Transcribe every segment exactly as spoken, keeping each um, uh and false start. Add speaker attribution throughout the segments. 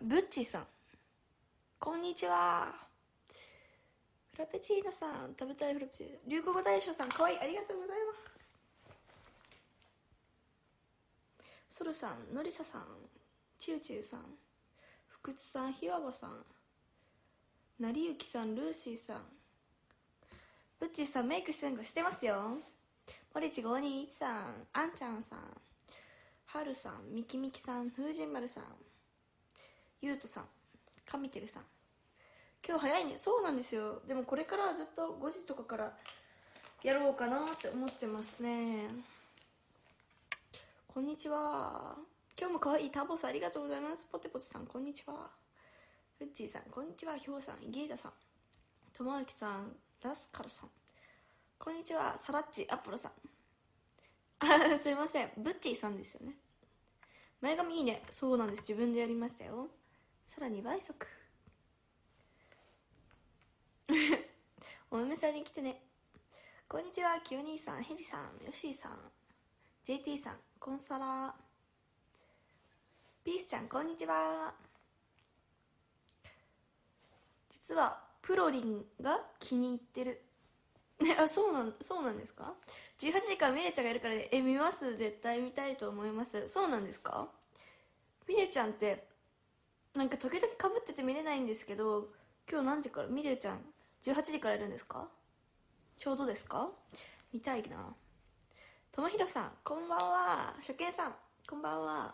Speaker 1: ブッチーさんこんにちは。フラペチーノさん、食べたいフラペチーノ。流行語大賞さん、かわいい、ありがとうございます。ソルさん、ノリサさん、チューチューさん、福津さん、ひわばさん、なりゆきさん、ルーシーさん、ブッチーさん、メイクしてなんかしてますよ。森地ごーにーいちさん、あんちゃんさん、はるさん、みきみきさん、風神丸さん、ゆうとさん、かみてるさん。今日早いね。そうなんですよ。でもこれからはずっとごじとかからやろうかなって思ってますね。こんにちは。今日も可愛いタボさんありがとうございます。ポテポテさんこんにちは。フッチーさんこんにちは。ひょうさん、ギータさん、ともあきさん、ラスカルさんこんにちは。サラッチアポロさん、あすいません、ブッチーさんですよね。前髪いいね。そうなんです、自分でやりましたよ。さらに倍速お嫁さんに来てね。こんにちは。きよ兄さん、ヘリさん、ヨッシーさん、 ジェーティー さん、コンサラ、ピースちゃんこんにちは。実はプロリンが気に入ってるあ、そうなんそうなんですか。じゅうはちじからミレちゃんがいるからで、え見ます。絶対見たいと思います。そうなんですか。ミレちゃんってなんか時々かぶってて見れないんですけど、今日何時からミレちゃんじゅうはちじからいるんですか。ちょうどですか。見たいな。ともひろさんこんばんは。初見さんこんばんは。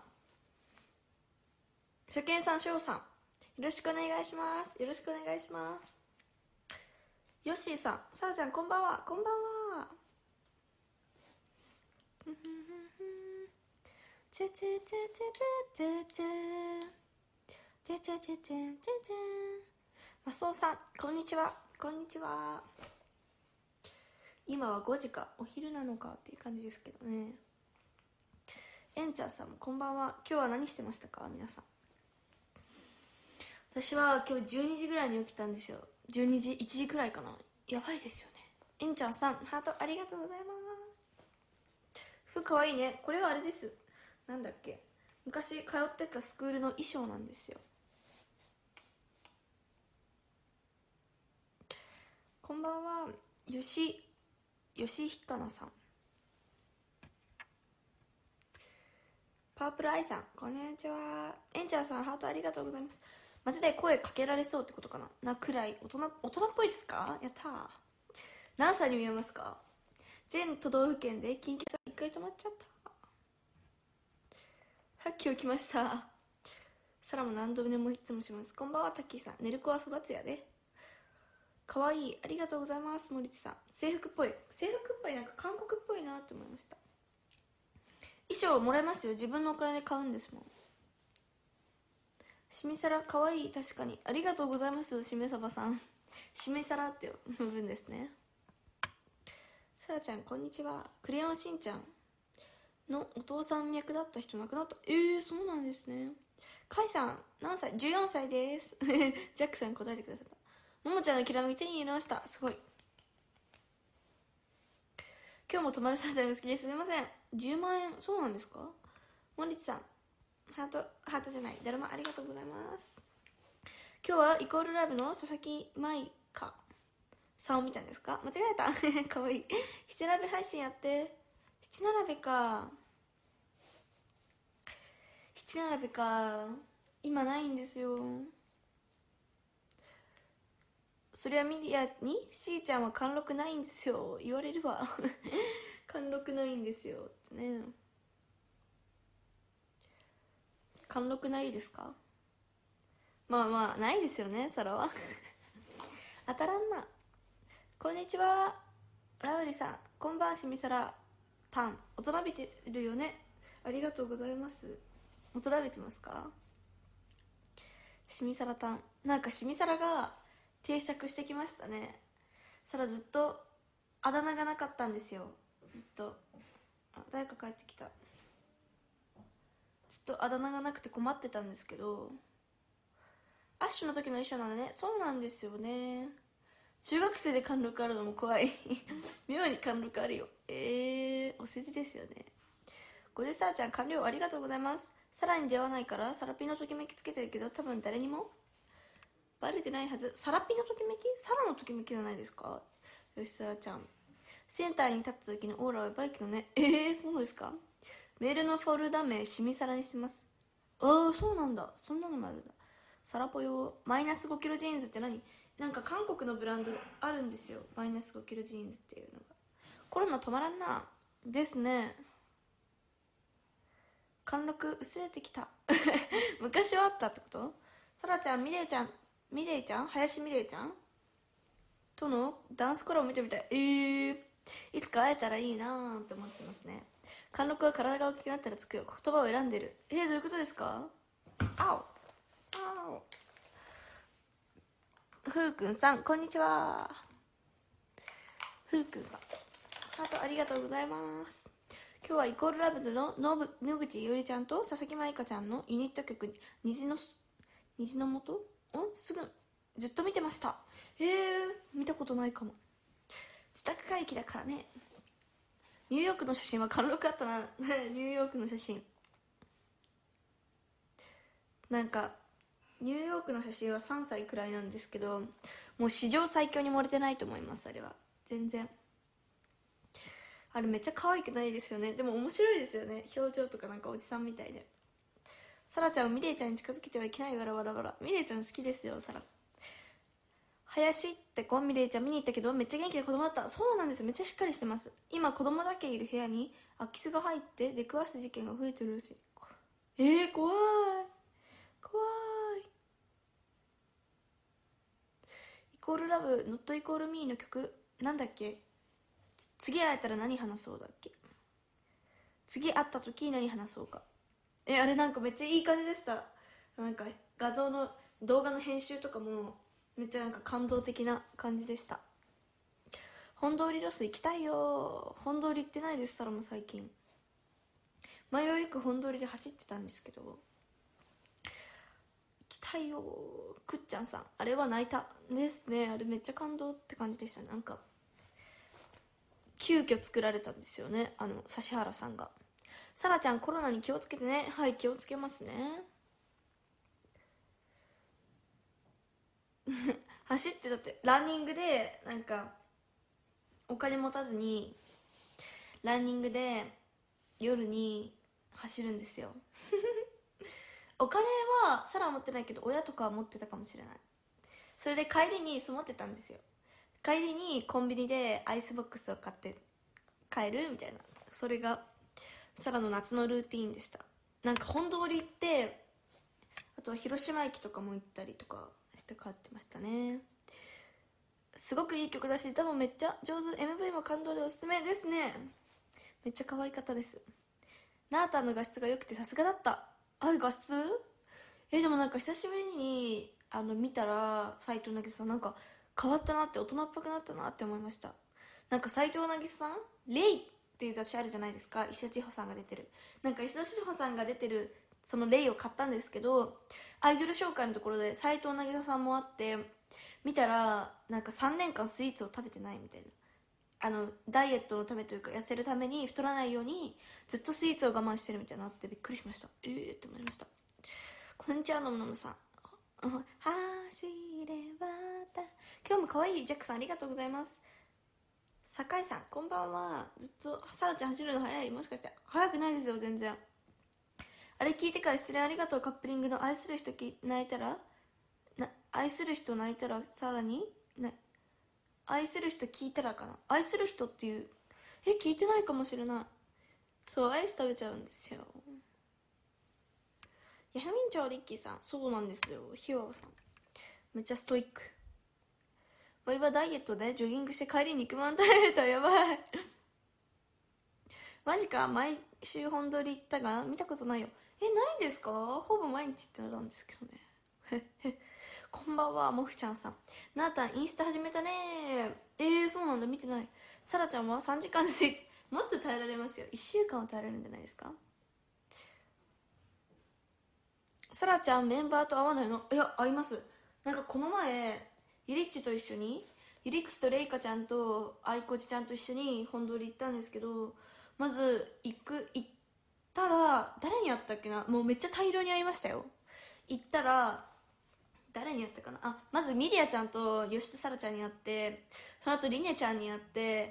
Speaker 1: 初見さん、しょうさんよろしくお願いします。よろしくお願いします。ヨッシーさん、さらちゃんこんばんは。こんばんは。チェチェチェチェチェチェチェチェチェチェチェチェマスオさんこんにちは。こんにちは。今はごじかお昼なのかっていう感じですけどね。エンチャーさんもこんばんは。今日は何してましたか皆さん。私は今日じゅうにじぐらいに起きたんですよ。じゅうにじいちじくらいかな。やばいですよね。エンちゃんさんハートありがとうございます。服かわいいね。これはあれです、なんだっけ、昔通ってたスクールの衣装なんですよ。こんばんは。よしよしひかなさん、パープルアイさんこんにちは。エンチャーさんハートありがとうございます。マジで声かけられそうってことかな。なくらい大人大人っぽいですか。やったー。何歳に見えますか。全都道府県で緊急さいっかい止まっちゃった。さっき起きました。サラも何度でもいつもします。こんばんはタッキーさん。寝る子は育つやで。かわいい、ありがとうございます。森地さん制服っぽい。制服っぽい、なんか韓国っぽいなって思いました。衣装もらえますよ。自分のお金で買うんですもん。しみさらかわいい。確かにありがとうございます。しめさばさんしめさらって部分ですね。さらちゃんこんにちは。クレヨンしんちゃんのお父さん役だった人亡くなった。えー、そうなんですね。カイさん何歳。じゅうよんさいですジャックさん答えてくださった。ももちゃんのきらめき手に入れました。すごい。今日もとまるさんちゃんが好きです。すみません。じゅうまん円。そうなんですか。森地さんハートハートじゃないだるまありがとうございます。今日はイコールラブの佐々木舞香さんを見たんですか。間違えたかわいい。七並べ配信やって。七並べか七並べか今ないんですよ。それはミディアにしーちゃんは貫禄ないんですよ言われるわ貫禄ないんですよってね。貫禄ないですか。まあまあないですよねそらは当たらんな。こんにちはラウリさんこんばんしみさらたん。大人びてるよね。ありがとうございます。大人びてますか。しみさらたん、なんかしみさらが定着してきましたね。さらずっとあだ名がなかったんですよ。ずっと。あ、誰か帰ってきた。ずっとあだ名がなくて困ってたんですけど、アッシュの時の衣装なんでね。そうなんですよね。中学生で貫禄あるのも怖い妙に貫禄あるよ。えー、お世辞ですよね。ごじゅっさいちゃん完了ありがとうございます。 さらに出会わないからサラピのときめきつけてるけど、多分誰にもバレてないはず。サラピのときめき、サラのときめきじゃないですか。吉沢ちゃん、センターに立った時のオーラはやばいけどね。えー、そうですか。メールのフォルダ名シミサラにしてます。ああ、そうなんだ。そんなのもあるんだ。サラポヨマイナスごキロジーンズって何？なんか韓国のブランドあるんですよ、マイナスごキロジーンズっていうのが。コロナ止まらんなですね。貫禄薄れてきた昔はあったってこと？サラちゃん、ミレイちゃん、ミレイちゃん林ミレイちゃんとのダンスコラボ見てみたい。えー、いつか会えたらいいなーって思ってますね。貫禄は体が大きくなったらつくよ。言葉を選んでる。えー、どういうことですか？あおあお。ふうくんさん、こんにちは。ふうくんさん、ハートありがとうございます。今日はイコールラブの野口いおりちゃんと佐々木舞香ちゃんのユニット曲虹の虹の素をすぐずっと見てました。へえ、見たことないかも。自宅回帰だからね。ニューヨークの写真は貫禄あったなニューヨークの写真、なんかニューヨークの写真はさんさいくらいなんですけど、もう史上最強に漏れてないと思います。あれは全然、あれめっちゃ可愛くないですよね。でも面白いですよね、表情とかなんかおじさんみたいで。サラちゃんをミレイちゃんに近づけてはいけない。わらわらわら。ミレイちゃん好きですよ、サラ。林って子、ミレイちゃん見に行ったけどめっちゃ元気で子供だった。そうなんですよ、めっちゃしっかりしてます。今子供だけいる部屋に空き巣が入って出くわす事件が増えてるらしい。えー、怖い怖い。イコールラブノットイコールミーの曲なんだっけ。次会えたら何話そうだっけ。次会った時何話そうか。え、あれなんかめっちゃいい感じでした。なんか画像の動画の編集とかもめっちゃなんか感動的な感じでした。本通りロス行きたいよ。本通り行ってないです、サラも最近。前はよく本通りで走ってたんですけど、行きたいよ。くっちゃんさん、あれは泣いたですね。あれめっちゃ感動って感じでしたね。なんか急遽作られたんですよね、あの指原さんが。サラちゃんコロナに気をつけてね。はい、気をつけますね走ってだってランニングでなんかお金持たずにランニングで夜に走るんですよお金はサラは持ってないけど親とかは持ってたかもしれない。それで帰りにそう思ってたんですよ。帰りにコンビニでアイスボックスを買って帰るみたいな、それがサラの夏のルーティーンでした。なんか本通り行って、あとは広島駅とかも行ったりとかして帰ってましたね。すごくいい曲だし歌もめっちゃ上手。 エムブイ も感動でおすすめですね。めっちゃ可愛かったです。ナータンの画質が良くてさすがだった。あ、画質えでもなんか久しぶりにあの見たら斎藤渚さんなんか変わったなって、大人っぽくなったなって思いました。なんか斎藤渚さん、レイっていう雑誌あるじゃないですか、石田千穂さんが出てる。なんか石田千穂さんが出てるそのレイを買ったんですけど、アイドル紹介のところで斎藤渚さんもあって、見たらなんかさんねんかんスイーツを食べてないみたいな、あのダイエットのためというか痩せるために太らないようにずっとスイーツを我慢してるみたいなのあってびっくりしました。えーって思いました。こんにちは、のむのむさん。走ればた。今日も可愛いジャックさんありがとうございます。酒井さんこんばんは。ずっとサラちゃん走るの早い。もしかして早くないですよ全然。あれ聞いてから失礼ありがとう。カップリングの愛する人泣いたらな、愛する人泣いたらさらにな、愛する人聞いたらかな。愛する人っていう、え聞いてないかもしれない。そう、アイス食べちゃうんですよ。ヤフミンチョウリッキーさん、そうなんですよ。ヒワワさんめっちゃストイック。ワイはダイエットでジョギングして帰りに肉まん食べた。やばいマジか。毎週本撮り行ったが見たことないよ。えないですか。ほぼ毎日行ってたんですけどね。へへこんばんは、もふちゃんさん。なーたんインスタ始めたねー。えー、そうなんだ、見てない。さらちゃんはさんじかんでスイーツ。もっと耐えられますよ。いっしゅうかんは耐えられるんじゃないですか。さらちゃんメンバーと会わないの？いや、会います。なんかこの前ゆりっちと一緒に、ゆりっちとれいかちゃんとあいこちちゃんと一緒に本通り行ったんですけど、まず行く行ったら誰に会ったっけな、もうめっちゃ大量に会いましたよ。行ったら誰に会ったかなあ、まずミリアちゃんと吉田沙羅ちゃんに会って、その後リネちゃんに会って、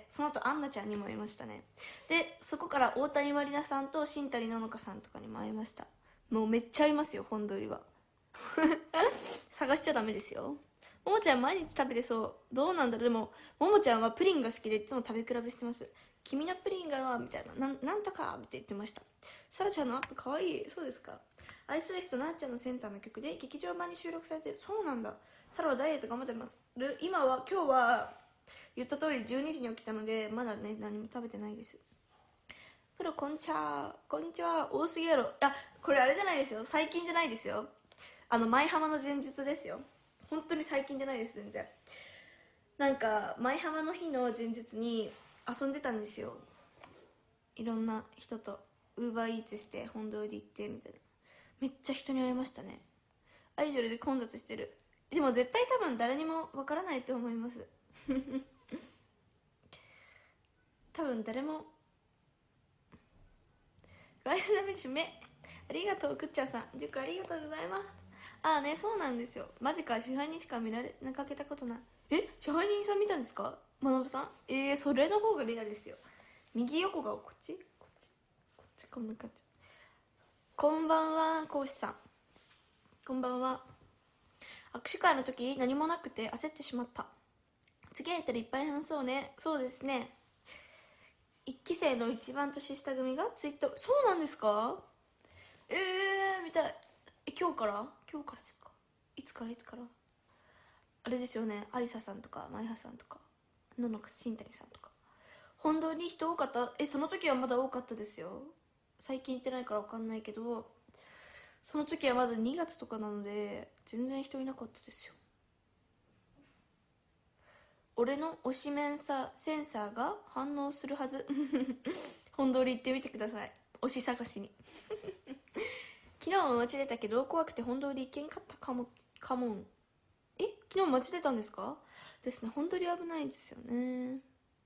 Speaker 1: その後アンナちゃんにも会いましたね。でそこから大谷まりなさんと新谷ののかさんとかにも会いました。もうめっちゃ会いますよ、本通りは。探しちゃダメですよ。ももちゃん毎日食べてそう。どうなんだろう。でもももちゃんはプリンが好きでいつも食べ比べしてます。君のプリンがみたいな、な ん, なんとかって言ってました。さらちゃんのアップかわいい。そうですか。愛する人なっちゃんのセンターの曲で劇場版に収録されてる。そうなんだ。サラはダイエット頑張ってます。今は今日は言った通りじゅうにじに起きたのでまだね何も食べてないです。プロこんちゃこんにちは。多すぎやろ。あ、これあれじゃないですよ、最近じゃないですよ。あの舞浜の前日ですよ。本当に最近じゃないです。全然なんか舞浜の日の前日に遊んでたんですよ。いろんな人とウーバーイーツして本通り行ってみたいな。めっちゃ人に会いましたね。アイドルで混雑してる。でも絶対多分誰にもわからないと思います多分誰も。ガイスダメでしめありがとう。くっちゃんさんじゅっこありがとうございます。ああね、そうなんですよ。マジか。支配人しか見られなかけたことない。え、支配人さん見たんですか、まなぶさん。えー、それの方がレアですよ。右横がこっちこっちこっち、こんな感じ。こんばんは講師さん。こんばんは。握手会の時何もなくて焦ってしまった。次会えたらいっぱい話そうね。そうですね。一期生の一番年下組がツイッター。そうなんですか。えー、見たい。え、今日から今日からですか。いつからいつから。あれですよね、ありささんとかまいはさんとかののかしんたりさんとか。本当に人多かった。え、その時はまだ多かったですよ。最近行ってないから分かんないけど、その時はまだにがつとかなので全然人いなかったですよ。俺の推しメンサセンサーが反応するはず本通り行ってみてください、推し探しに昨日も街出たけど怖くて本通り行けんかったかもかもん。え、昨日街出たんですか。ですね、本当に危ないんですよね。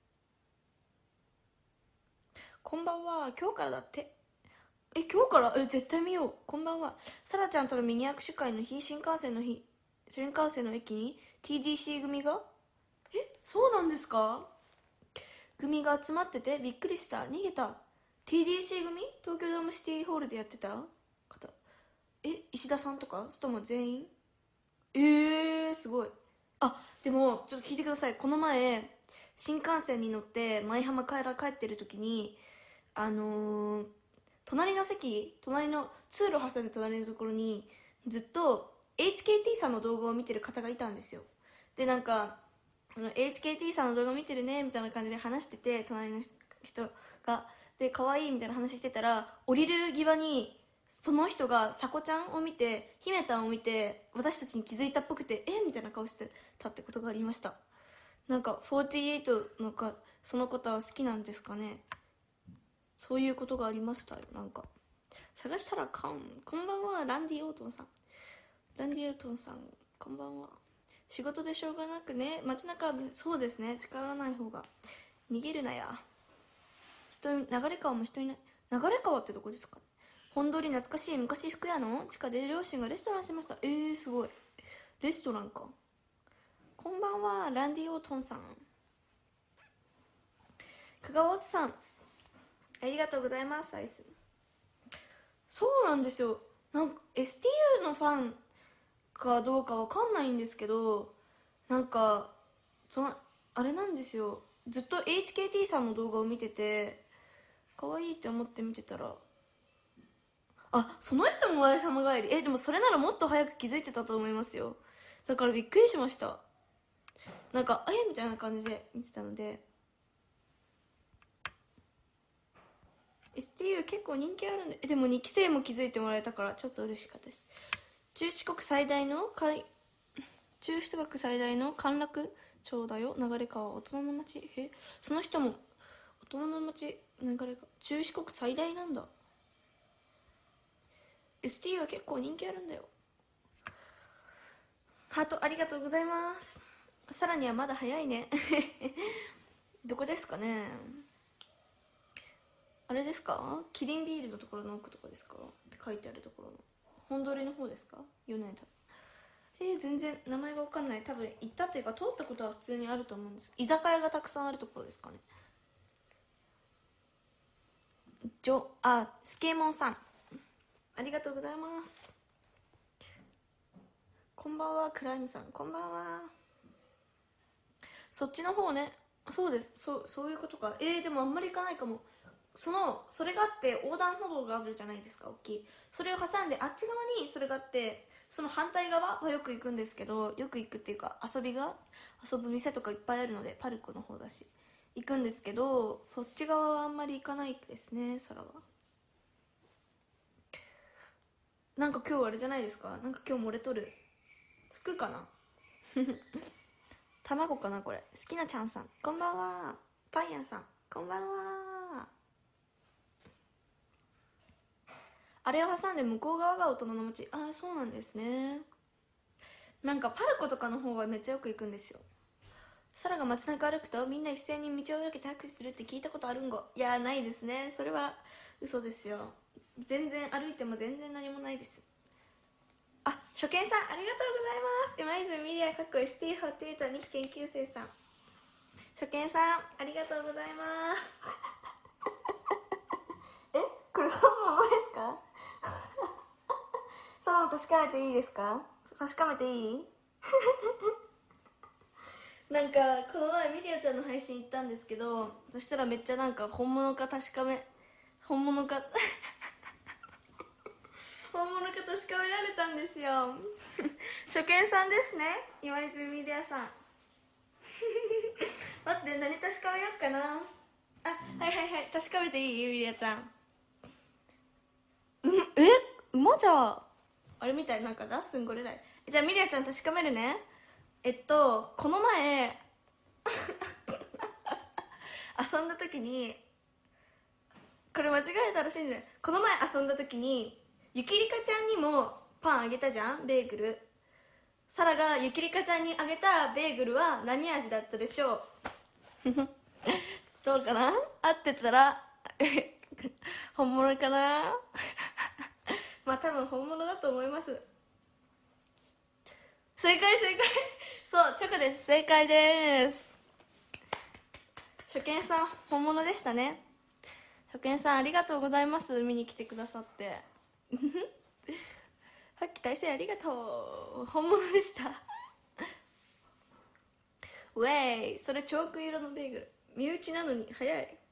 Speaker 1: こんばんは。今日からだって。え、今日から。え、絶対見よう。こんばんは。さらちゃんとのミニ握手会の日、新幹線の日、新幹線の駅に ティーディーシー 組が。え、そうなんですか。組が集まっててびっくりした。逃げた。 ティーディーシー 組、東京ドームシティホールでやってた方。え、石田さんとかそれとも全員。えー、すごい。あ、でもちょっと聞いてください。この前新幹線に乗って舞浜から帰ってる時に、あのー、隣の席、隣の通路挟んで隣のところにずっと エイチケーティー さんの動画を見てる方がいたんですよ。でなんかあの エイチケーティー さんの動画見てるねみたいな感じで話してて、隣の人がで可愛いみたいな話してたら、降りる際にその人がさこちゃんを見て、姫たんを見て私たちに気づいたっぽくて、えみたいな顔してたってことがありました。なんかフォーティーエイトのかその方は好きなんですかね。そういうことがありましたよ。なんか探したらかん。こんばんはランディオートンさん。ランディオートンさんこんばんは。仕事でしょうがなくね、街中。そうですね、近寄らない方が。逃げるなや。人流れ川も人いない。流れ川ってどこですか。本通り懐かしい。昔服屋の地下で両親がレストランしてました。えー、すごい。レストランか。こんばんはランディオートンさん。香川落さんありがとうございます。アイス。そうなんですよ。なんか エスティーユー のファンかどうかわかんないんですけど、なんかそのあれなんですよ、ずっと エイチケーティー さんの動画を見てて可愛いって思って見てたら、あ、その人も前浜帰り。え、でもそれならもっと早く気づいてたと思いますよ。だからびっくりしました。なんかえみたいな感じで見てたので。 エスティーユー 結構人気あるんで。でもにき生も気づいてもらえたからちょっと嬉しかったです。中四国最大の海中四国最大の歓楽町だよ流川。大人の町。え、その人も大人の町流川。中四国最大なんだ。 エスティーユー は結構人気あるんだよ。ハートありがとうございます。さらにはまだ早いねどこですかね。 あれですか、キリンビールのところの奥とかですかって書いてあるところの本通りの方ですか、よねんたえー、全然名前が分かんない。多分行ったというか通ったことは普通にあると思うんです。居酒屋がたくさんあるところですかね。ジョあスケモンさんありがとうございます。こんばんは。クライムさんこんばんは。そっちの方ね。そうです。そうそういうことか。えー、でもあんまり行かないかも。そのそれがあって横断歩道があるじゃないですか、大きい。それを挟んであっち側にそれがあって、その反対側はよく行くんですけど、よく行くっていうか遊びが遊ぶ店とかいっぱいあるので、パルコの方だし行くんですけど、そっち側はあんまり行かないですね、サラは。なんか今日あれじゃないですか、なんか今日漏れとる服かな卵かなこれ。好きなちゃんさんこんばんは。パン屋さんこんばんは。あれを挟んで向こう側が大人の街。ああそうなんですね。なんかパルコとかの方がめっちゃよく行くんですよ。サラが街中歩くとみんな一斉に道を避けて拍手するって聞いたことあるんご。いやーないですね、それは嘘ですよ。全然歩いても全然何もないです。あ、初見さんありがとうございます。今泉ミリアかっこ エスティーフォーティーエイト にき研究生さん、初見さんありがとうございますえ、これ本物ですかそれも確かめていいですか、確かめていいなんかこの前ミリアちゃんの配信行ったんですけど、そしたらめっちゃなんか本物か確かめ本物か本物か確かめられたんですよ初見さんですね、今泉ミリアさん待って、何確かめようかな。あ、はいはいはい、確かめていい、ミリアちゃん。うえ馬じゃあれみたい、なんかラッスンゴレライ。じゃあミリアちゃん確かめるね。えっとこの前遊んだ時に、これ間違えたらしいんじゃない。この前遊んだ時にゆきりかちゃんにもパンあげたじゃん、ベーグル。サラがゆきりかちゃんにあげたベーグルは何味だったでしょうどうかな、合ってたら本物かなまあ多分本物だと思います。正解正解そうチョコです、正解です。初見さん本物でしたね。初見さんありがとうございます、見に来てくださってさっき大成ありがとう、本物でしたウェイ、それチョーク色のベーグル、身内なのに早い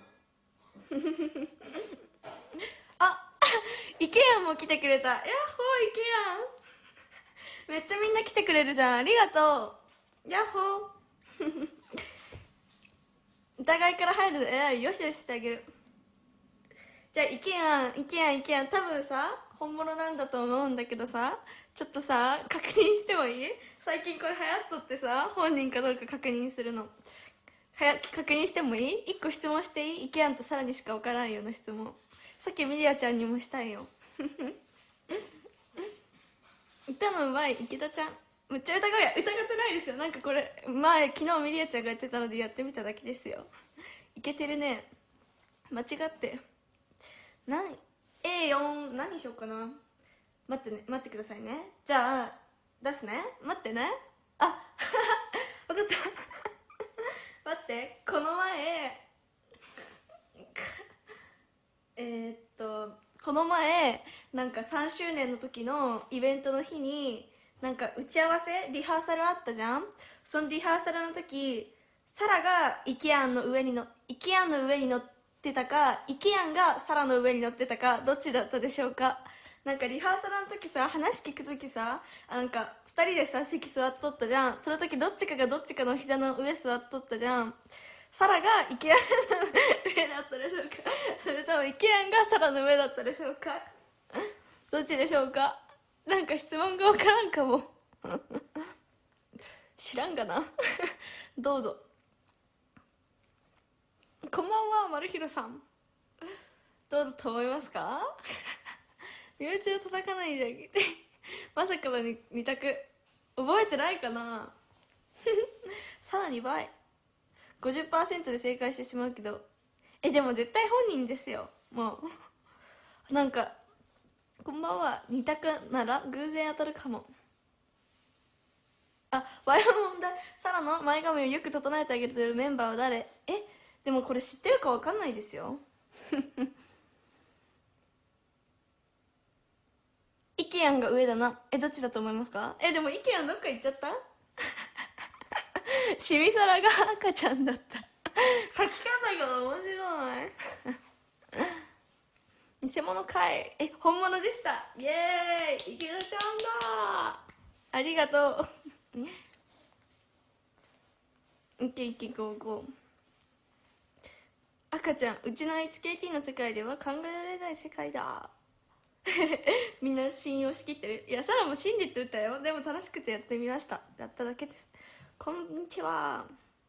Speaker 1: あイケアンも来てくれた。やっほーイケアンめっちゃみんな来てくれるじゃん、ありがとう。やっほー疑いから入る、えー、よしよししてあげる。じゃあイケアンイケアンイケアン、多分さ本物なんだと思うんだけどさ、ちょっとさ確認してもいい？最近これ流行っとってさ、本人かどうか確認するのはや確認してもいい？いっこ質問していい？イケアンとサラにしか分からんような質問、さっきミリアちゃんにもしたいよ歌のうまい池田ちゃんむっちゃ疑うや、疑ってないですよ。なんかこれ前昨日ミリアちゃんがやってたのでやってみただけですよ。いけてるね。間違って何 エーよん 何しようかな。待ってね、待ってくださいね。じゃあ出すね、待ってね。あ分かった待って、この前えーっとこの前なんかさんしゅうねんの時のイベントの日になんか打ち合わせリハーサルあったじゃん。そのリハーサルの時サラがイケアンの上にのイケアンの上に乗ってたか、イケアンがサラの上に乗ってたか、どっちだったでしょうか。なんかリハーサルの時さ、話聞く時さ、なんかふたりでさ席座っとったじゃん。その時どっちかがどっちかの膝の上座っとったじゃん。サラがイケアンの上だったでしょうか、それともイケアンがサラの上だったでしょうか。どっちでしょうか。なんか質問がわからんかも知らんがなどうぞ。こんばんは、マルヒロさん。どうだと思いますか身内を叩かないであげてまさかのに択覚えてないかなさらに倍 ごじゅっパーセント で正解してしまうけど、 えでも絶対本人ですよ。もうなんかこんばんは、二択なら偶然当たるかも。あ、ワイの問題。サラの前髪をよく整えてあげてるメンバーは誰？え、でもこれ知ってるかわかんないですよ。イケアンが上だな。え、どっちだと思いますか？え、でもイケアンどっか行っちゃった？シミサラが赤ちゃんだった。書き方が面白い。偽物かい。え、本物でした。イエーイ、池田ちゃんだ。ありがとう。いけいけ、ゴーゴー。赤ちゃん、うちの エイチケーティー の世界では考えられない世界だ。みんな信用しきってる。いや、サラも信じてたよ。でも楽しくてやってみました。やっただけです。こんにちは。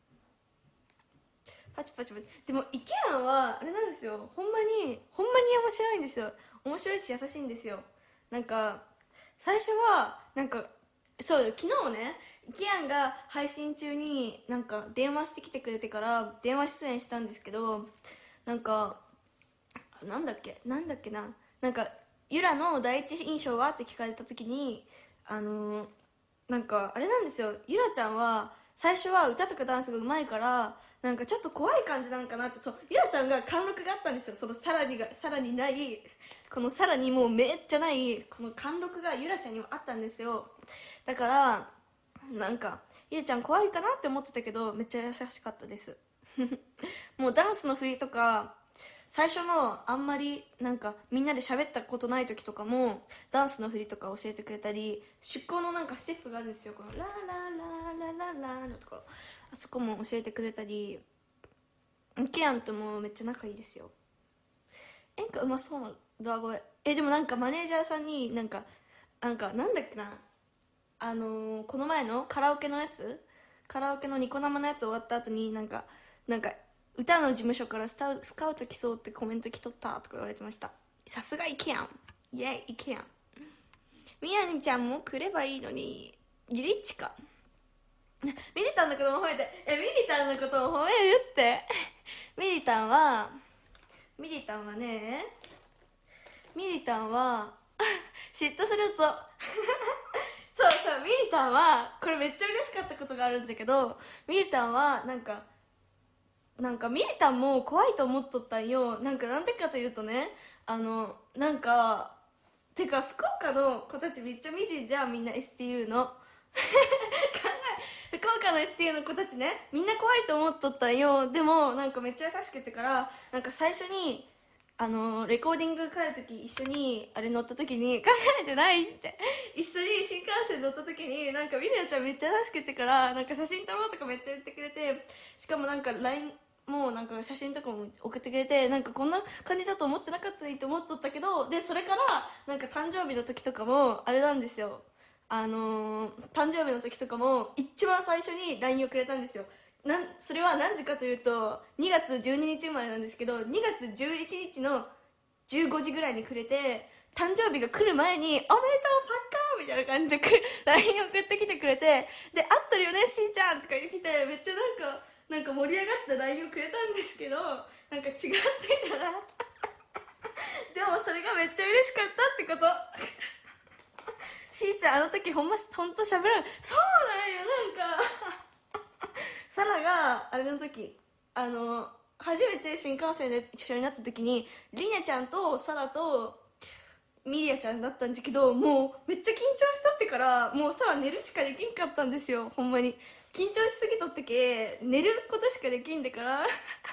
Speaker 1: パチパチパチ。でもイケアンはあれなんですよ、ほんまにほんまに面白いんですよ。面白いし優しいんですよ。なんか最初はなんか、そう昨日ね、イケアンが配信中になんか電話してきてくれてから電話出演したんですけど、なんかなんだっけなんだっけななんかユラの第一印象はって聞かれた時に、あのーなんかあれなんですよ、ユラちゃんは最初は歌とかダンスが上手いからなんかちょっと怖い感じなんかなって。そう、ユラちゃんが貫禄があったんですよ。そのさらにがさらにないこのさらにもうめっちゃないこの貫禄がユラちゃんにもあったんですよ。だからなんかユラちゃん怖いかなって思ってたけどめっちゃ優しかったです。もうダンスの振りとか最初のあんまりなんかみんなで喋ったことない時とかもダンスの振りとか教えてくれたり、出向のなんかステップがあるんですよ、このララララララのところ、あそこも教えてくれたり。ケアンともめっちゃ仲いいですよ。演歌うまそうなドア声。えでもなんかマネージャーさんになんかなんかなんだっけな、あのー、この前のカラオケのやつカラオケのニコ生のやつ終わった後になんかなんか歌の事務所からスタウスカウト来そうってコメント来とったとか言われてました。さすがイケアン、イエイイケアン。みやにちゃんも来ればいいのに。リリッチか。ミリタンのことも褒めて。えミリタンのことも褒めるってミリタンはミリタンはねミリタンは嫉妬するぞそうそう、ミリタンはこれめっちゃ嬉しかったことがあるんだけど、ミリタンはなんかなんかミリタンも怖いと思っとったんよ。なんかなんでかというとね、あのなんかてか福岡の子たちめっちゃ美人じゃん、みんな エスティーユー の考え福岡の エスティーユー の子たちね、みんな怖いと思っとったんよ。でもなんかめっちゃ優しくてから、なんか最初にあのレコーディング帰る時一緒にあれ乗った時に考えてないって一緒に新幹線乗った時になんかミリアちゃんめっちゃ優しくてから、なんか写真撮ろうとかめっちゃ言ってくれて、しかもなんか ライン もうなんか写真とかも送ってくれて、なんかこんな感じだと思ってなかったねって思っとったけど、でそれからなんか誕生日の時とかもあれなんですよ、あのー誕生日の時とかも一番最初に ライン をくれたんですよ。なんそれは何時かというとにがつじゅうににち生まれなんですけど、にがつじゅういちにちのじゅうごじぐらいにくれて、誕生日が来る前に「おめでとうパッカー」みたいな感じで ライン 送ってきてくれて、で「合ってるよねしーちゃん」とか言ってきて、めっちゃなんかなんか盛り上がった ライン をくれたんですけど、なんか違ってたらでもそれがめっちゃ嬉しかったってことしーちゃんあの時ほんまほんとしゃべる。そうなんよ。なんかサラがあれの時、あの初めて新幹線で一緒になった時にリナちゃんとサラとミリアちゃんだったんだけど、もうめっちゃ緊張したってからもうサラ寝るしかできんかったんですよ。ほんまに緊張しすぎとってけ寝ることしかできんでから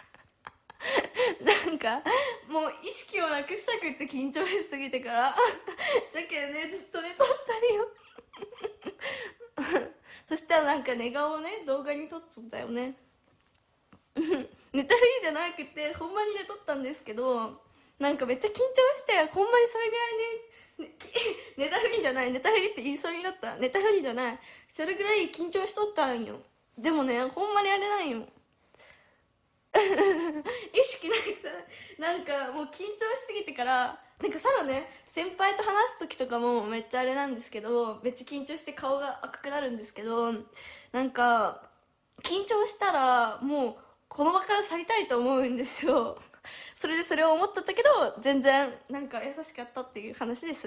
Speaker 1: なんかもう意識をなくしたくって緊張しすぎてからじゃけねずっと寝とったりよそしたらなんか寝顔をね動画に撮っとったよね寝たふりじゃなくてほんまに寝とったんですけど、なんかめっちゃ緊張してほんまにそれぐらいね、ね寝たふりじゃない、寝たふりって言いそうになった、寝たふりじゃない、それぐらい緊張しとったんよ。でもねほんまにあれなんよ意識なくさ、なんかもう緊張しすぎてから、なんかさらね先輩と話す時とかもめっちゃあれなんですけど、めっちゃ緊張して顔が赤くなるんですけど、なんか緊張したらもうこの場から去りたいと思うんですよ。それでそれを思っちゃったけど、全然なんか優しかったっていう話です。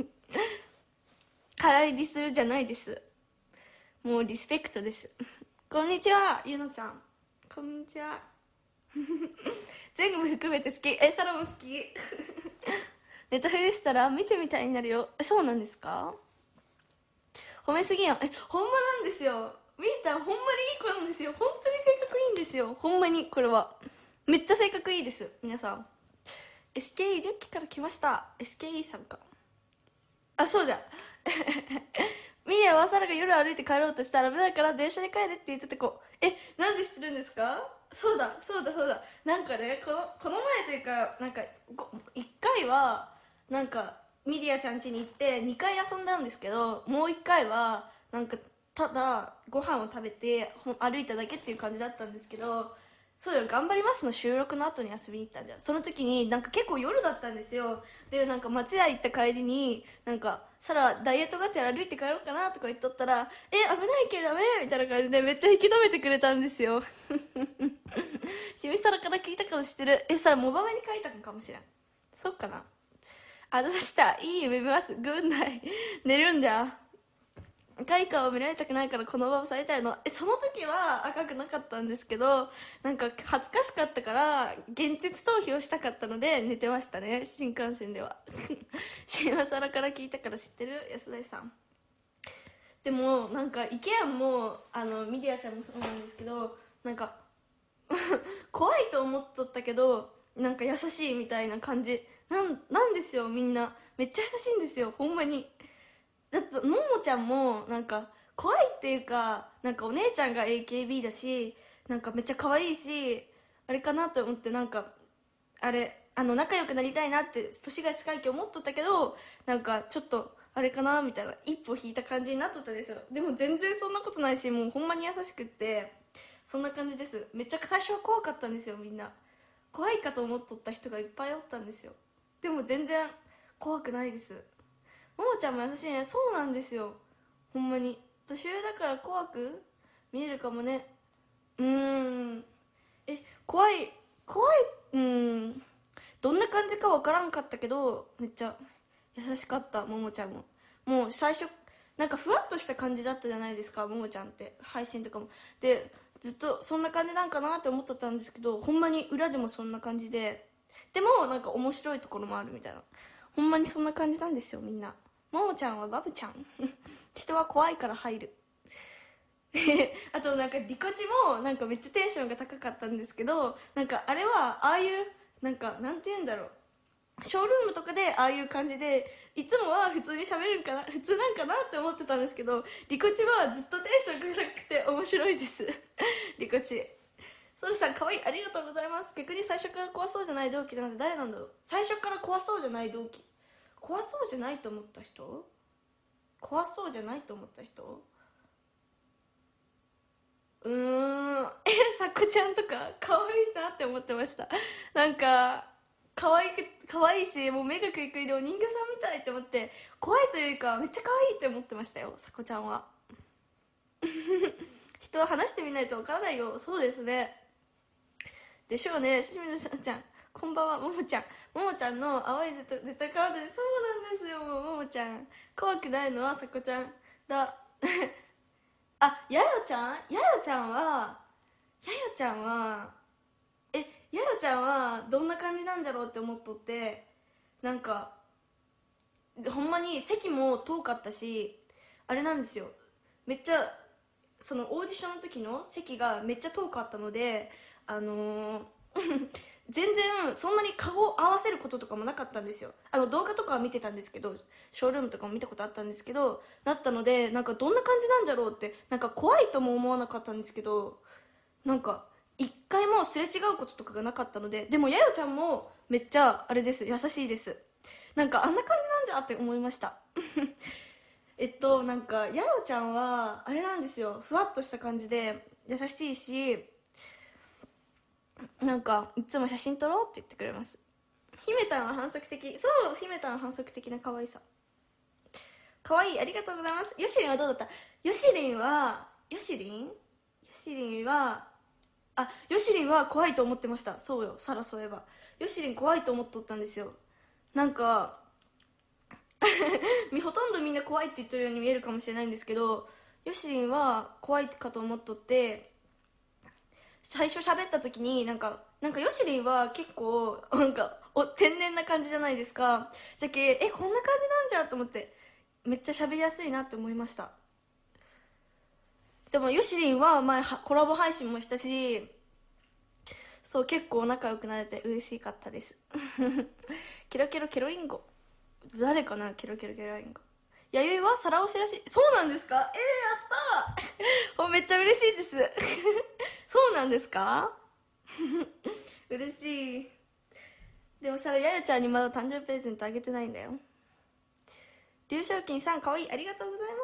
Speaker 1: 辛いディスじゃないです。もうリスペクトです。こんにちは、ゆのちゃん。こんにちは。全部含めて好き。え、サラも好き。ネタフリしたらみちみたいになるよ。え、そうなんですか？褒めすぎやん。え、ほんまなんですよ。みーたんほんまにいい子なんですよ。本当に性格いいんですよ。ほんまに、これは。めっちゃ性格いいです。皆さん。エスケーイーじゅっ 期から来ました。エスケーイー さんか。あ、そうじゃん。ミリアはサラが夜歩いて帰ろうとしたら危ないから電車で帰れって言ってた子。え、なんで知ってるんですか？そうだ、そうだ、そうだ。なんかね、この、この前というか、なんか、いっかいは、なんか、ミリアちゃん家に行ってにかい遊んだんですけど、もういっかいは、なんか、ただ、ご飯を食べて、歩いただけっていう感じだったんですけど、そうよ、頑張りますの収録の後に遊びに行ったんじゃん。その時になんか結構夜だったんですよ。でなんか松屋行った帰りになんかサラダイエットがてら歩いて帰ろうかなとか言っとったら、え危ないけどダメみたいな感じでめっちゃ引き止めてくれたんですよ。しみさらから聞いたから知ってる。え、さモバメに書いたのかもしれん。そっかな。あざした。いい夢見ます。軍内寝るんじゃ。赤い顔を見られたくないからこの場を去りたいの。え、その時は赤くなかったんですけど、なんか恥ずかしかったから現実逃避をしたかったので寝てましたね、新幹線では。今更から聞いたから知ってる？安田さん。でもなんかイケアンもあのミディアちゃんもそうなんですけど、なんか怖いと思っとったけどなんか優しいみたいな感じなんなんですよ。みんなめっちゃ優しいんですよ、ほんまに。だってももちゃんもなんか怖いっていうか、なんかお姉ちゃんが エーケービー だし、なんかめっちゃ可愛いし、あれかなと思って、なんかあれあの仲良くなりたいなって年が近いけ思っとったけど、なんかちょっとあれかなみたいな一歩引いた感じになっとったですよ。でも全然そんなことないし、もうほんまに優しくって、そんな感じです。めっちゃ最初は怖かったんですよ。みんな怖いかと思っとった人がいっぱいおったんですよ。でも全然怖くないです。ももちゃんも優しいね。そうなんですよ、ほんまに。年上だから怖く見えるかもね。うーん。え、怖い怖いうーんどんな感じかわからんかったけどめっちゃ優しかった。ももちゃんももう最初なんかふわっとした感じだったじゃないですか、ももちゃんって配信とかも。でずっとそんな感じなんかなって思っとったんですけど、ほんまに裏でもそんな感じで、でもなんか面白いところもあるみたいな、ほんまにそんな感じなんですよ、みんな。ももちゃんはバブちゃん。人は怖いから入る。あとなんかリコチもなんかめっちゃテンションが高かったんですけど、なんかあれはああいうなんかなんて言うんだろう、ショールームとかでああいう感じでいつもは普通に喋るんかな、普通なんかなって思ってたんですけど、リコチはずっとテンションが高くて面白いです。リコチ。ソルさんかわいい、ありがとうございます。逆に最初から怖そうじゃない同期なんて誰なんだろう。最初から怖そうじゃない同期、怖そうじゃないと思った人、怖そうじゃないと思った人、うーん、え、さこちゃんとか可愛いなって思ってました。なんか可愛く可愛いし、もう目がクイクイでお人形さんみたいって思って、怖いというかめっちゃ可愛いって思ってましたよ、さこちゃんは。人は話してみないとわからないよ。そうですね。でしょうね。清水さんちゃんこんばんは。ももちゃん、ももちゃんの淡い絶絶対カードで、そうなんですよ。ももちゃん怖くないのはさこちゃんだ。あ、やよちゃんやよちゃんはやよちゃんはえやよちゃんはどんな感じなんじゃろうって思っとって、なんかほんまに席も遠かったし、あれなんですよ、めっちゃそのオーディションの時の席がめっちゃ遠かったので、あのー全然そんなに顔を合わせることとかもなかったんですよ。あの動画とかは見てたんですけど、ショールームとかも見たことあったんですけど、なったのでなんかどんな感じなんだろうって、なんか怖いとも思わなかったんですけど、なんか一回もすれ違うこととかがなかったので。でもやよちゃんもめっちゃあれです、優しいです。なんかあんな感じなんじゃって思いました。えっとなんかやよちゃんはあれなんですよ、ふわっとした感じで優しいし、なんかいつも写真撮ろうって言ってくれます。姫たんは反則的。そう、姫たんは反則的な可愛さ。可愛い、ありがとうございます。ヨシリンはどうだった？ヨシリンはヨシリンヨシリンはあ、ヨシリンは怖いと思ってました。そうよ、サラそういえば。ヨシリン怖いと思っとったんですよ。なんか、みほとんどみんな怖いって言ってるように見えるかもしれないんですけど、ヨシリンは怖いかと思っとって、最初喋った時になんか、なんかヨシリンは結構、なんか、お、天然な感じじゃないですか。じゃけ、え、こんな感じなんじゃと思って、めっちゃ喋りやすいなって思いました。でもヨシリンは前はコラボ配信もしたし、そう結構仲良くなれて嬉しかったです。ケロケロケロリンゴ、誰かな、ケロケロケロリンゴ。弥生は皿推しらしい。そうなんですか？えー、やったー。めっちゃ嬉しいです。そうなんですか？嬉しい。でもさ、ややちゃんにまだ誕生日プレゼントあげてないんだよ。劉少金さん、かわいい。ありがとうございます。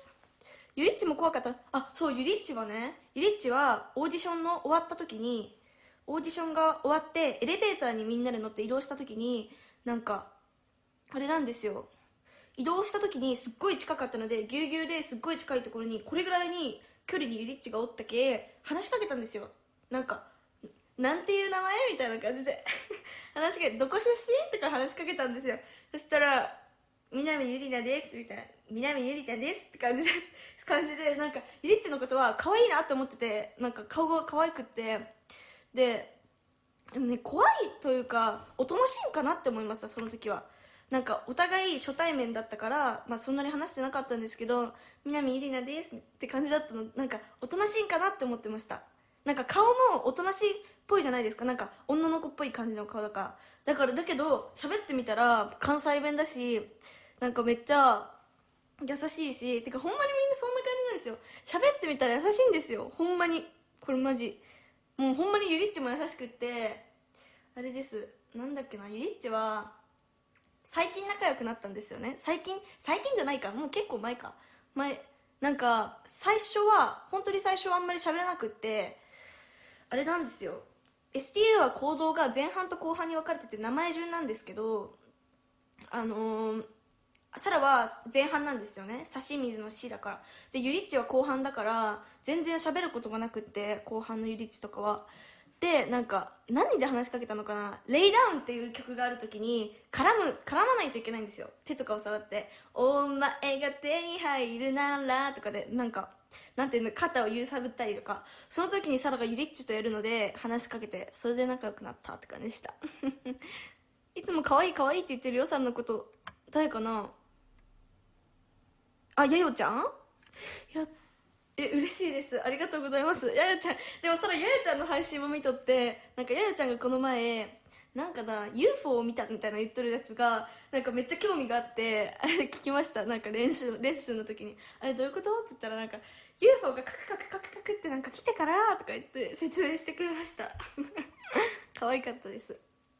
Speaker 1: ゆりっちも怖かった。あ、そう、ゆりっちはね、ゆりっちはオーディションの終わった時に、オーディションが終わってエレベーターにみんなで乗って移動した時に、なんかあれなんですよ、移動した時にすっごい近かったので、ぎゅうぎゅうですっごい近いところに、これぐらいに距離にゆりっちがおったけ話しかけたんですよ。なんか、なんていう名前みたいな感じで話しかけて、どこ出身とか話しかけたんですよ。そしたら、南ゆりなですみたいな、南ゆりなですって感じで感じで、なんかゆりっちのことは可愛いなって思ってて、なんか顔が可愛くって、で、ね、怖いというかおとなしいんかなって思いました、その時は。なんかお互い初対面だったから、まあ、そんなに話してなかったんですけど、南ゆりなですって感じだったの、なんかおとなしいんかなって思ってました。なんか顔もおとなしいっぽいじゃないですか、なんか女の子っぽい感じの顔だから。だからだけど喋ってみたら関西弁だし、なんかめっちゃ優しいし、てかほんまにみんなそんな感じなんですよ。喋ってみたら優しいんですよ、ほんまに。これマジ、もうほんまにゆりっちも優しくって、あれです、なんだっけな、ゆりっちは最近仲良くなったんですよね。最近最近じゃないか、もう結構前か。前、なんか最初は本当に最初はあんまり喋らなくって、あれなんですよ、 エスティーユー は行動が前半と後半に分かれてて名前順なんですけど、あのー、サラは前半なんですよね、指水の C だから。でゆりっちは後半だから全然喋ることがなくって、後半のゆりっちとかは。でなんか何で話しかけたのかな、レイダウンっていう曲がある時に絡む絡まないといけないんですよ、手とかを触って。お前が手に入るならとかで、なんかなんていうの、肩を揺さぶったりとか、その時にサラがゆりっちとやるので話しかけて、それで仲良くなったって感じでした。いつも可愛い可愛いって言ってるよ、サラのこと。誰かな。あ、やよちゃん。いや、え、嬉しいです。ありがとうございます。ややちゃん。でもそれややちゃんの配信も見とって、なんかややちゃんがこの前、なんかな、ユーフォー を見たみたいな言っとるやつが、なんかめっちゃ興味があって、あれ聞きました。なんか練習、レッスンの時に。あれどういうことって言ったら、なんか、ユーフォー がカクカクカクカクってなんか来てからとか言って説明してくれました。可愛かったです。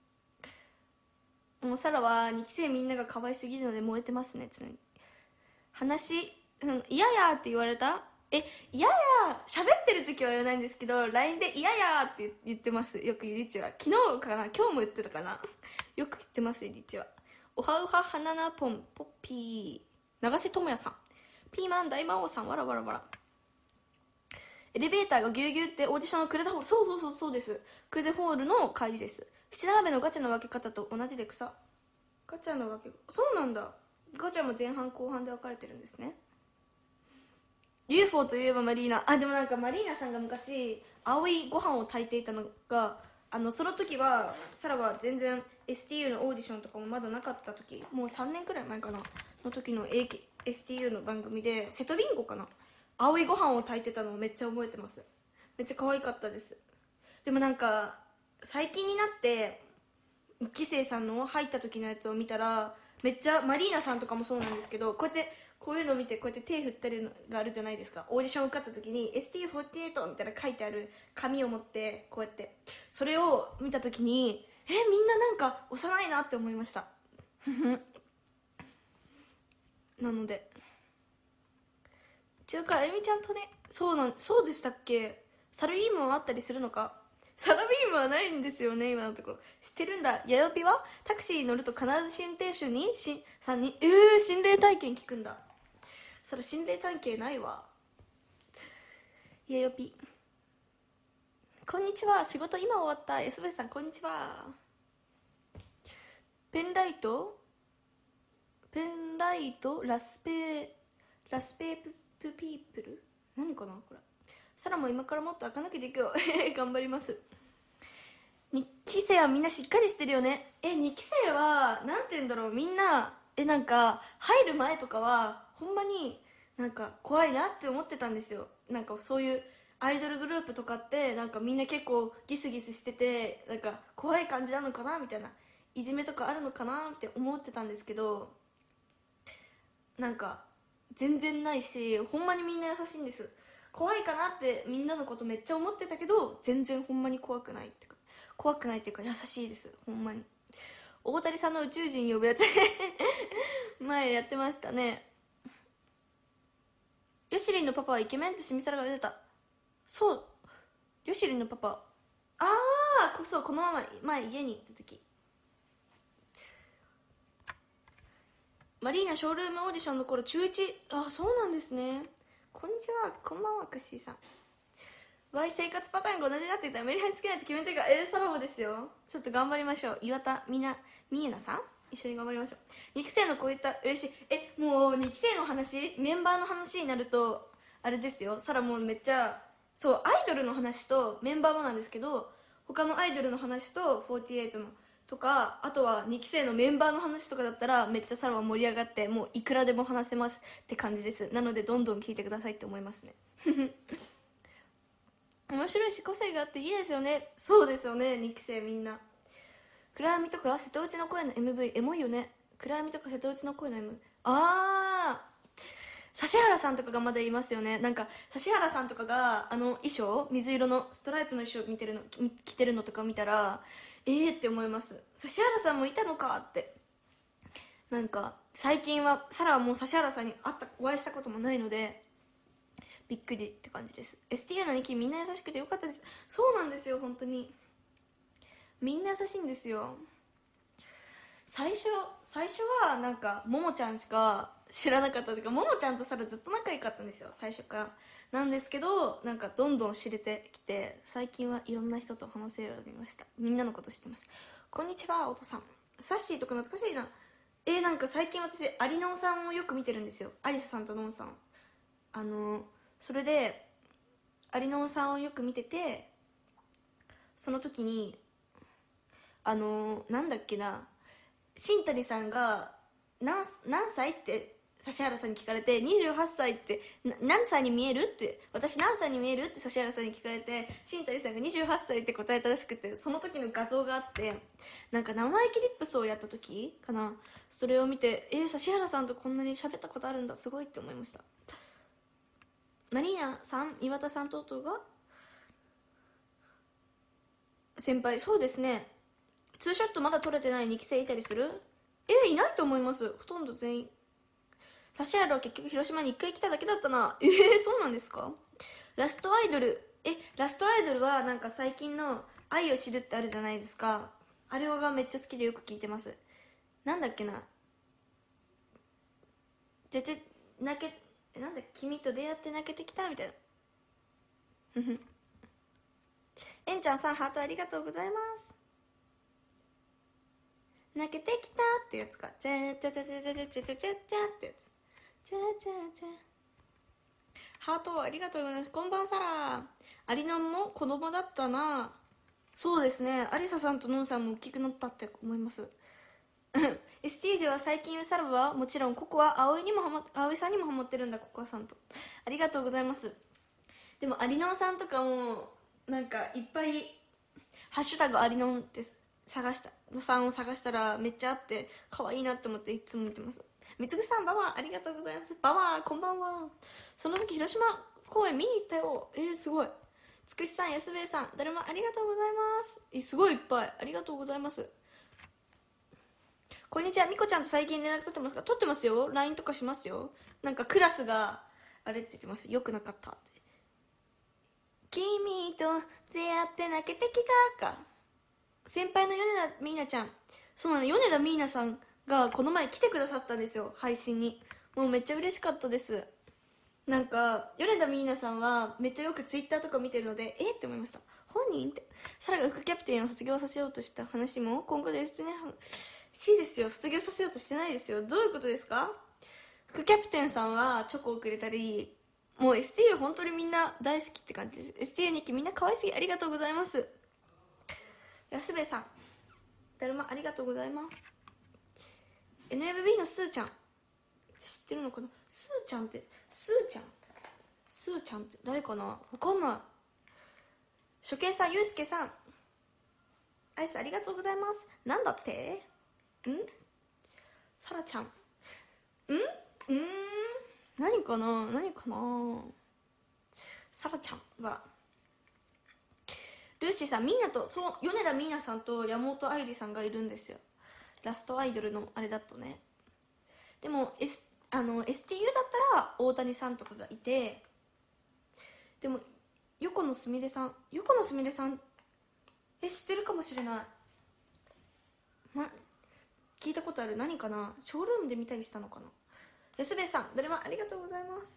Speaker 1: もうサラはにき生みんなが可愛すぎるので燃えてますね、常に。話、うん、嫌やって言われた。え、嫌や、喋ってる時は言わないんですけど、 ライン で嫌やって言ってます、よくゆりちは。昨日かな、今日も言ってたかな。よく言ってます、ゆりちは。おはうははななぽんポッピー、長瀬智也さん、ピーマン大魔王さん、わらわらわら。エレベーターがぎゅうぎゅうってオーディションのクレダホール、そうそうそうそうです、クレダホールの帰りです。七並べのガチャの分け方と同じで草。ガチャの分け、そうなんだ、ガチャも前半後半で分かれてるんですね。 ユーフォー といえばマリーナ。あ、でもなんかマリーナさんが昔青いご飯を炊いていたのが、あのその時はサラは全然 エスティーユー のオーディションとかもまだなかった時、もうさんねんくらい前かなの時の エスティーユー の番組で瀬戸リンゴかな、青いご飯を炊いてたのをめっちゃ覚えてます。めっちゃ可愛かったです。でもなんか最近になっていっき生さんの入った時のやつを見たら、めっちゃマリーナさんとかもそうなんですけど、こうやってこういうのを見てこうやって手振ったりのがあるじゃないですか。オーディション受かった時に エスティーフォーティーエイト みたいな書いてある紙を持ってこうやって、それを見た時に、え、みんななんか幼いなって思いました。なので違うか、あゆみちゃんとね、そうなん、そうでしたっけ。サルビームはあったりするのか。サラビームはないんですよね、今のところ。知ってるんだ。やよぴはタクシーに乗ると必ず新運転手にしさんにん、えー、心霊体験聞くんだ。それ心霊体験ないわ。やよぴこんにちは。仕事今終わった。安部さんこんにちは。ペンライトペンライトラスペラスペププピープル何かなこれ。サラも今からもっと垢抜けていくよ頑張ります。にき生はみんなしっかりしてるよね。え、にき生はなんて言うんだろう、みんなえなんか入る前とかはほんまになんか怖いなって思ってたんですよ。なんかそういうアイドルグループとかってなんかみんな結構ギスギスしててなんか怖い感じなのかなみたいな、いじめとかあるのかなって思ってたんですけど、なんか全然ないし、ほんまにみんな優しいんです。怖いかなってみんなのことめっちゃ思ってたけど、全然ほんまに怖くないっていうか怖くないっていうか優しいです、ほんまに。大谷さんの宇宙人呼ぶやつ前やってましたね。ヨシリンのパパはイケメンってシミサラが言ってた。そう、ヨシリンのパパ、ああそう、このまま前家に行った時、マリーナショールームオーディションの頃中いち。あ、そうなんですね。こんにちは、こんばんは、クッシーさん。わい、生活パターンが同じだって言ったらメリハリつけないと決めてるから、えー、サラボですよ。ちょっと頑張りましょう。岩田みなみえなさん、一緒に頑張りましょう。にき生のこういった嬉しい、え、もうにき生の話、メンバーの話になるとあれですよ、サラもうめっちゃ、そうアイドルの話とメンバーもなんですけど、他のアイドルの話とフォーティーエイトのとか、あとはにき生のメンバーの話とかだったらめっちゃサラは盛り上がって、もういくらでも話せますって感じです。なのでどんどん聞いてくださいって思いますね面白いし個性があっていいですよね。そうですよね、にき生みんな。暗闇とか瀬戸内の声の エムブイ エモいよね。暗闇とか瀬戸内の声の エムブイ、 ああ指原さんとかがまだいますよね。なんか指原さんとかがあの衣装、水色のストライプの衣装見てるの着てるのとか見たらええー、って思います。指原さんもいたのかって。なんか最近はサラはもう指原さんに会ったお会いしたこともないのでびっくりって感じです。 エスティーユー のにきみんな優しくてよかったです。そうなんですよ、本当にみんな優しいんですよ。最初最初はなんかももちゃんしか知らなかったというか、ももちゃんとサラずっと仲良かったんですよ最初からなんですけど、なんかどんどん知れてきて最近はいろんな人と話せるようになりました。みんなのこと知ってます。こんにちはお父さん。サッシーとか懐かしいな。えー、なんか最近私アリノンさんをよく見てるんですよ。アリサさんとノンさん、あのそれでアリノンさんをよく見てて、その時にあのなんだっけな、新谷さんが 何, 何歳って指原さんに聞かれて、にじゅうはっさいって何歳に見えるって、私何歳に見えるって指原さんに聞かれて、新谷さんがにじゅうはっさいって答えたらしくて、その時の画像があって、なんか生意気リップスをやった時かな、それを見て、えー、指原さんとこんなに喋ったことあるんだ、すごいって思いました。マリーナさん、岩田さんととが先輩。そうですね、ツーショットまだ撮れてないにき生いたりする？えー、いないと思います、ほとんど全員。指原は結局広島にいっかい来ただけだったな。えー、そうなんですか。ラストアイドル、えラストアイドルはなんか最近の愛を知るってあるじゃないですか。あれがめっちゃ好きでよく聞いてます。なんだっけな、じゃじゃ泣けなんだ、君と出会って泣けてきたみたいなえんちゃんさんハートありがとうございます。泣けてきたってやつか。チャチャチャチャチャチャチャチャチャってやつ。チャチャチャ。ハートありがとうございます。こんばんサラ。アリノンも子供だったな。そうですね、アリサさんとノンさんも大きくなったって思いますエスティー では最近サラはもちろんココア葵にもハマ葵さんにもハマってるんだ、ココアさんと。ありがとうございます。でもアリノンさんとかもなんかいっぱいハッシュタグアリノンって探したのさんを探したらめっちゃあって可愛いなって思っていつも見てます。みつぐさん、ババアありがとうございます。ババアこんばんは。その時広島公演見に行ったよ。えー、すごい。つくしさん、安兵衛さん、誰もありがとうございます。えすごいいっぱいありがとうございます。こんにちは、みこちゃんと最近連絡取ってますか？取ってますよ、 ライン とかしますよ。なんかクラスがあれって言ってます、よくなかったって。君と出会って泣けてきたか。先輩の米田美奈ちゃん、そうなの、米田美奈さんがこの前来てくださったんですよ、配信に。もうめっちゃ嬉しかったです。 なんか米田美奈さんはめっちゃよくツイッターとか見てるので、えって思いました。本人って。サラが副キャプテンを卒業させようとした話も今後ですね。しいですよ。卒業させようとしてないですよ。どういうことですか？副キャプテンさんはチョコをくれたり、もう エスティーユー 本当にみんな大好きって感じです。 エスティーユー にきみんな可愛すぎ、ありがとうございます。安部さん、だるまありがとうございます。 エヌエムビー のスーちゃん知ってるのかな。スーちゃんってスーちゃんスーちゃんって誰かな、わかんない。初見さん、ゆうすけさん、アイスありがとうございます。なんだって、んさらちゃん、んうん何かな何かなさらちゃんはルーシーさん、ミーナと、そう、米田ミーナさんと山本愛理さんがいるんですよ。ラストアイドルのあれだとね。でも、S、あの エスティーユー だったら大谷さんとかがいて、でも横野すみれさん横野すみれさんえ知ってるかもしれない、ま、聞いたことある。何かな、ショールームで見たりしたのかな。安部さん、誰もありがとうございます。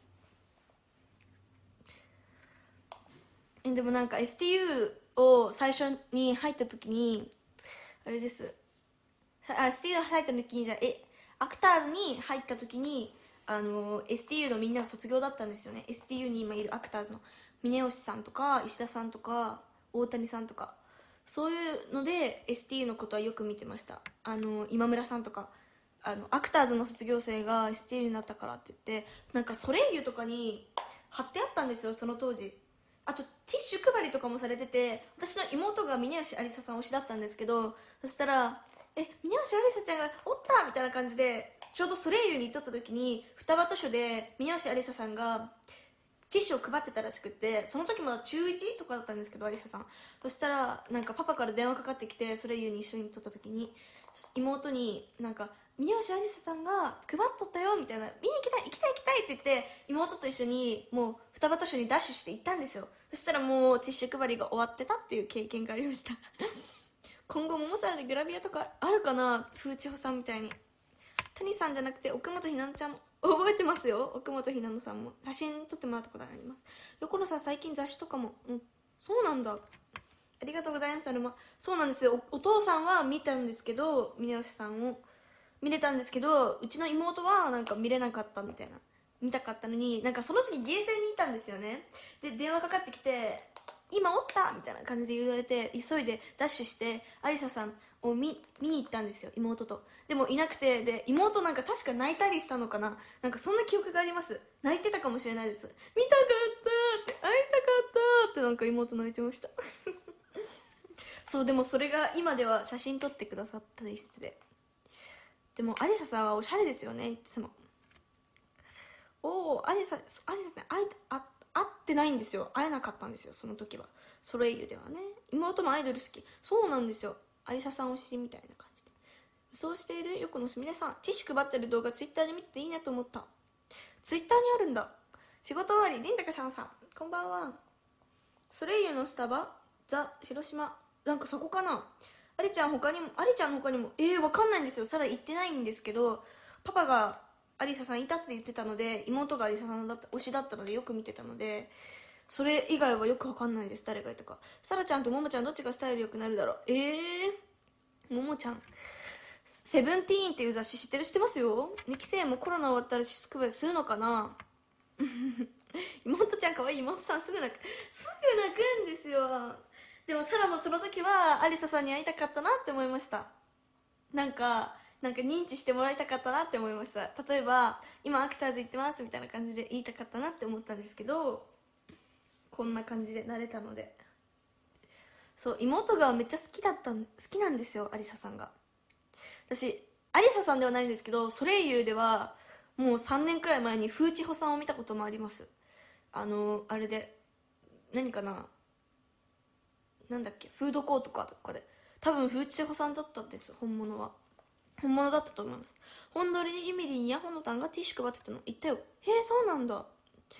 Speaker 1: えでもなんか エスティーユー を最初に入った時にあれです、あ エスティーユー 入った時にじゃえアクターズに入った時にあの エスティーユー のみんなが卒業だったんですよね。 エスティーユー に今いるアクターズの峰吉さんとか石田さんとか大谷さんとか、そういうので エスティーユー のことはよく見てました。あの今村さんとかあのアクターズの卒業生が エスティーユー になったからって言ってなんかソレイユとかに貼ってあったんですよ、その当時。あとティッシュ配りとかもされてて、私の妹が峰吉ありささん推しだったんですけど、そしたらえ峰吉ありさちゃんがおったみたいな感じで、ちょうどソレイユに行っとった時に双葉図書で峰吉ありささんがティッシュを配ってたらしくって、その時まだ中いちとかだったんですけど、ありささん。そしたらなんかパパから電話かかってきて、ソレイユに一緒に撮った時に妹になんか峰吉ありささんが配っとったよみたいな、見に行きたい行きたい行きたいって言って妹と一緒にもう双葉図書にダッシュして行ったんですよ。そしたらもうティッシュ配りが終わってたっていう経験がありました今後桃皿でグラビアとかあるかな、風千穂さんみたいに。谷さんじゃなくて奥本ひなのちゃんも覚えてますよ。奥本ひなのさんも写真撮ってもらったことあります。横野さん最近雑誌とかも、うん、そうなんだ、ありがとうございます。アルマ、そうなんですよ。 お, お父さんは見たんですけど、峰吉さんを見れたんですけど、うちの妹はなんか見れなかったみたいな、見たかったのに、なんかその時ゲーセンにいたんですよね。で電話かかってきて今おったみたいな感じで言われて、急いでダッシュしてありささんを 見, 見に行ったんですよ、妹と。でもいなくて、で妹なんか確か泣いたりしたのかな、なんかそんな記憶があります。泣いてたかもしれないです。見たかったって会いたかったってなんか妹泣いてましたそう、でもそれが今では写真撮ってくださったりしてて、でもアリサさんはおしゃれですよね、いつも。おお、アリサ、アリサさん会いあ会ってないんですよ。会えなかったんですよ、その時は。ソレイユではね。妹もアイドル好き。そうなんですよ。アリサさん推しみたいな感じで。そうしている横野すみれさん、ティッシュ配ってる動画ツイッターで見てていいなと思った。ツイッターにあるんだ。仕事終わり、ディンタカさんさん、こんばんは。ソレイユのスタバ、ザ・広島、なんかそこかな。アリちゃん他にも、アリちゃんの他にも、えー、わかんないんですよ。さら行ってないんですけど、パパがアリサさんいたって言ってたので、妹がアリサさんだった推しだったのでよく見てたので、それ以外はよくわかんないです、誰がいたか。サラちゃんとモモちゃんどっちがスタイル良くなるだろう。えー、モモちゃん。セブンティーンっていう雑誌知ってる？知ってますよ。にき生もコロナ終わったら自粛配りするのかな妹ちゃんかわいい。妹さんすぐ泣く。すぐ泣くんですよ。でもサラもその時はアリサさんに会いたかったなって思いました。なんかなんか認知してもらいたかったなって思いました。例えば今アクターズ行ってますみたいな感じで言いたかったなって思ったんですけど、こんな感じで慣れたので。そう、妹がめっちゃ好きだったん好きなんですよ、アリサさんが。私アリサさんではないんですけど、ソレイユではもうさんねんくらい前に風千穂さんを見たこともあります。あのあれで何かな、なんだっけ、フードコートかとかで、多分風千穂さんだったんです、本物は。本物だったと思います。本撮りにユミリンやほのたんがティッシュ配ってたの言ったよ。へえ、そうなんだ。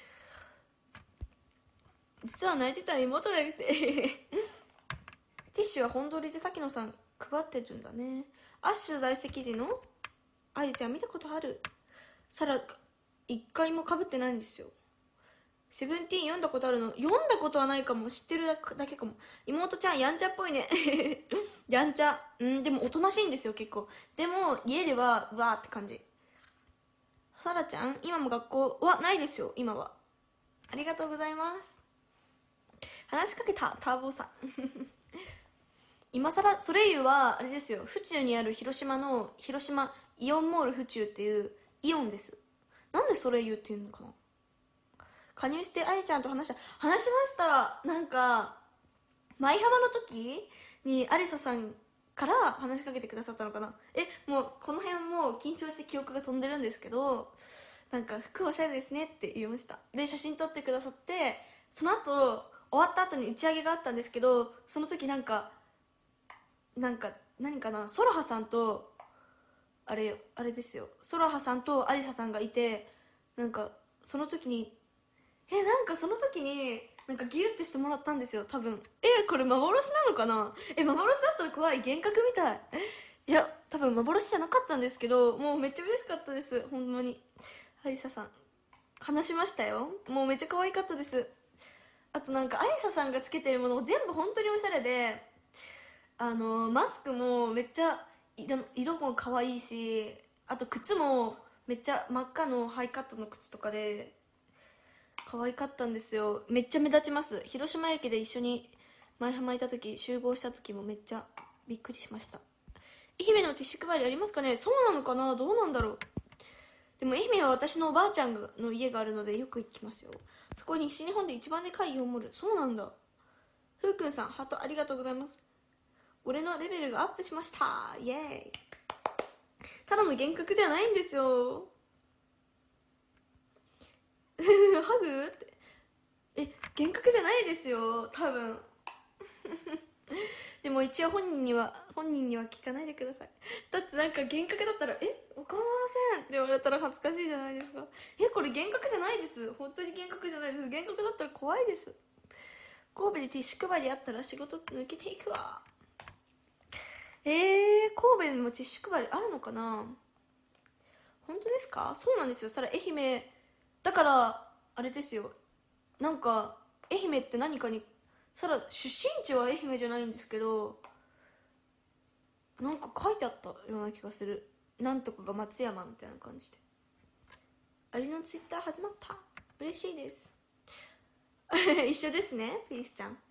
Speaker 1: 実は泣いてた妹じゃなくてティッシュは本撮りで滝野さん配ってるんだね。アッシュ在籍時のアリちゃん見たことある。サラ一回も被ってないんですよ。 セブンティーン読んだことあるの？読んだことはないかも。知ってるだけかも。妹ちゃんやんちゃっぽいね。やんちゃ。うん、でもおとなしいんですよ、結構。でも、家では、うわーって感じ。さらちゃん、今も学校はないですよ、今は。ありがとうございます。話しかけた、ターボーさん。今さら、ソレイユは、あれですよ、府中にある広島の、広島イオンモール府中っていう、イオンです。なんでソレイユっていうのかな。加入してあやちゃんと話した。話しました。なんか、舞浜の時にアリサさんから話しかけてくださったのかな。え、もうこの辺もう緊張して記憶が飛んでるんですけど、なんか服おしゃれですねって言いました。で、写真撮ってくださって、その後、終わった後に打ち上げがあったんですけど、その時なんか、なんか、何かな、ソロハさんと、あれ、あれですよ。ソロハさんとアリサさんがいて、なんか、その時に、え、なんかその時に、なんかギュってしてもらったんですよ、多分。え、これ幻なのかな。え、幻だったら怖い。幻覚みたい。いや、多分幻じゃなかったんですけど、もうめっちゃ嬉しかったです。ほんまに。アリサさん。話しましたよ。もうめっちゃ可愛かったです。あとなんか、アリサさんがつけてるもの全部本当におしゃれで、あの、マスクもめっちゃ色、色も可愛いし、あと靴もめっちゃ真っ赤のハイカットの靴とかで、可愛かったんですよ。めっちゃ目立ちます。広島駅で一緒に前浜いた時、集合した時もめっちゃびっくりしました。愛媛のティッシュ配りありますかね。そうなのかな、どうなんだろう。でも愛媛は私のおばあちゃんの家があるのでよく行きますよ。そこに西日本で一番でかいイオンモール。そうなんだ。ふうくんさん、ハートありがとうございます。俺のレベルがアップしました。イエーイ。ただの幻覚じゃないんですよ。ハグって。え、幻覚じゃないですよ、多分。でも一応本人には、本人には聞かないでください。だってなんか幻覚だったら、え、わかりませんって言われたら恥ずかしいじゃないですか。え、これ幻覚じゃないです。本当に幻覚じゃないです。幻覚だったら怖いです。神戸でティッシュ配りあったら仕事抜けていくわ。えー、神戸にもティッシュ配りあるのかな。本当ですか。そうなんですよ。それ愛媛、だから、あれですよ。なんか、愛媛って何かに、さら、出身地は愛媛じゃないんですけど、なんか書いてあったような気がする。なんとかが松山みたいな感じで。アリのツイッター始まった。嬉しいです。一緒ですね、ピースちゃん。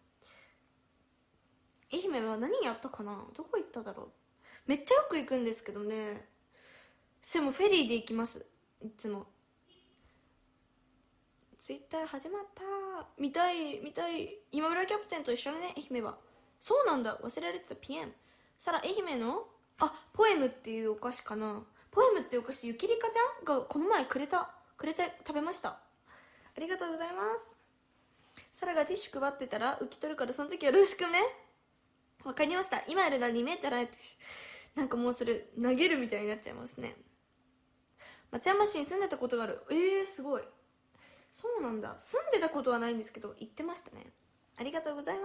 Speaker 1: 愛媛は何やったかな。どこ行っただろう。めっちゃよく行くんですけどね。でもフェリーで行きます、いつも。ツイッター始まった。見たい見たい。今村キャプテンと一緒だね、愛媛は。そうなんだ、忘れられてた。 ピーエム さら愛媛の、あ、ポエムっていうお菓子かな。ポエムっていうお菓子、ゆきりかちゃんがこの前くれたくれて食べました。ありがとうございます。サラがティッシュ配ってたら受け取るから、その時はよろしくね。わかりました。今やるなにメーターない。なんかもうそれ投げるみたいになっちゃいますね。松山市に住んでたことがある。えー、すごい。そうなんだ。住んでたことはないんですけど行ってましたね。ありがとうございます。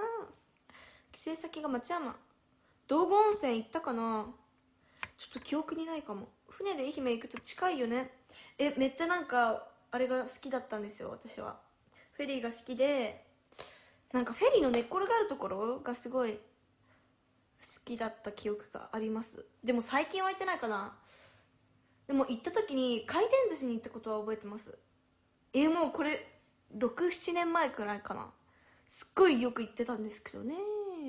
Speaker 1: 帰省先が松山。道後温泉行ったかな。ちょっと記憶にないかも。船で愛媛行くと近いよね。え、めっちゃなんかあれが好きだったんですよ、私は。フェリーが好きで、なんかフェリーの寝っ転がるところがすごい好きだった記憶があります。でも最近は行ってないかな。でも行った時に回転寿司に行ったことは覚えてます。えー、もうこれろく、ななねんまえくらいかな。すっごいよく行ってたんですけどね。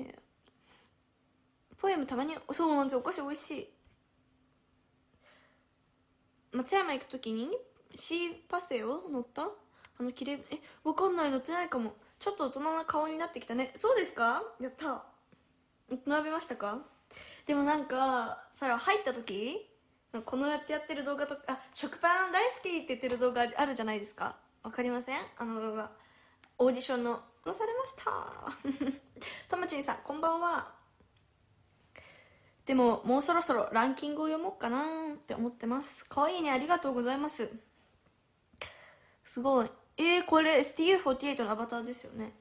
Speaker 1: ポエムたまに、そうなんですよ、お菓子美味しい。松山行く時にシーパセオ乗った。あの綺麗、え、わかんない、乗ってないかも。ちょっと大人な顔になってきたね。そうですか。やった。大人びましたか。でもなんかサラ入った時、このやってやってる動画とか、あ、食パン大好きって言ってる動画あるじゃないですか。わかりません、あの動画。オーディションの載されましたともちんさんこんばんは。でももうそろそろランキングを読もうかなって思ってます。かわいいね、ありがとうございます。すごい。えー、これ エスティーユーフォーティーエイト のアバターですよね。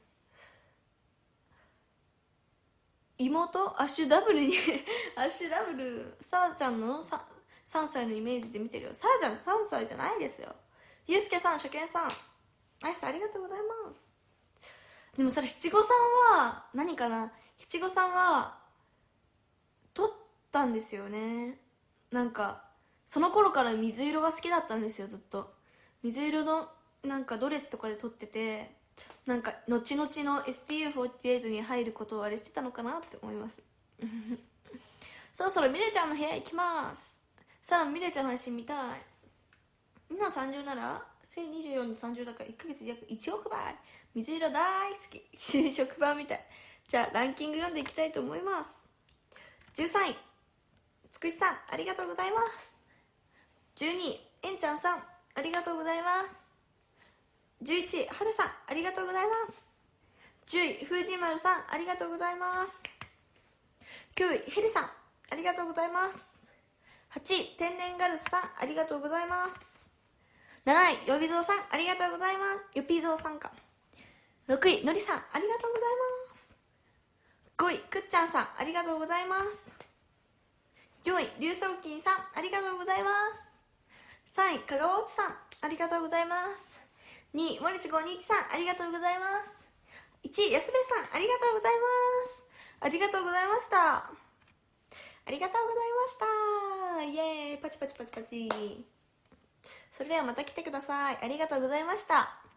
Speaker 1: 妹アッシュダブルにアッシュダブル、サラちゃんの 3, さんさいのイメージで見てるよ。サラちゃんさんさいじゃないですよ。ゆうすけさん、初見さん、 アイスありがとうございます。でもそれ七五三は何かな、七五三は撮ったんですよね。なんかその頃から水色が好きだったんですよ、ずっと。水色のなんかドレスとかで撮ってて、なんか後々の エスティーユーフォーティーエイト に入ることをあれしてたのかなって思いますそろそろミレちゃんの部屋行きます。さらにミレちゃんの配信見たい。今さんじゅうならせいにじゅうよんのさんじゅうだからいっかげつで約いちおくばい。水色大好き食パンみたい。じゃあランキング読んでいきたいと思います。じゅうさんいつくしさん、ありがとうございます。じゅうにいえんちゃんさん、ありがとうございます。じゅういちいはるさん、ありがとうございます。じゅういふうじまるさん、ありがとうございます。きゅういヘリさん、ありがとうございます。はちい天然ガルスさん、ありがとうございます。なないよびぞうさん、ありがとうございます。よぴぞうさんか。ろくいのりさん、ありがとうございます。ごいくっちゃんさん、ありがとうございます。よんいりゅうそうきんさん、ありがとうございます。さんいかがわおちさん、ありがとうございます。にいもりちごにいちさん、ありがとうございます。いちいやすべさん、ありがとうございます。ありがとうございました。ありがとうございました。イエーイ、パチパチパチパチ。それではまた来てください。ありがとうございました。